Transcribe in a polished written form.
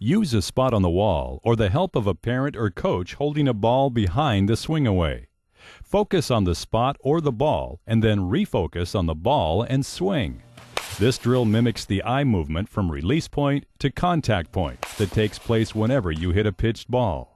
Use a spot on the wall or the help of a parent or coach holding a ball behind the SwingAway. Focus on the spot or the ball and then refocus on the ball and swing. This drill mimics the eye movement from release point to contact point that takes place whenever you hit a pitched ball.